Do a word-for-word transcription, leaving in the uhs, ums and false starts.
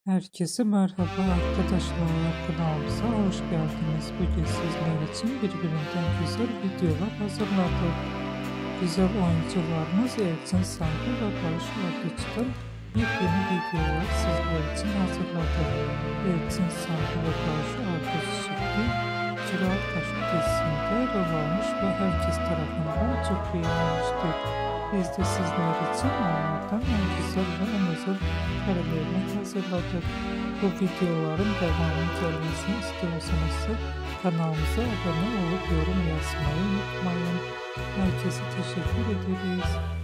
Herkese merhaba arkadaşlar, kanalımıza hoş geldiniz. Bugün sizler için birbirinden güzel videolar hazırladık. Güzel oyuncularımız Elçin Sangu ve Barış Arduç'tan yepyeni videolar sizler için hazırladık. Elçin Sangu ve Barış Arduç şimdi Kira Taşı dizisinde rol almış ve herkes tarafından çok beğenilmiştir. Biz de sizler için onlardan en güzel ve en özel karelerini hazırladık. Bu videoların devamının gelmesini istiyorsanız kanalımıza abone olup yorum yazmayı unutmayın. Herkese teşekkür ederiz.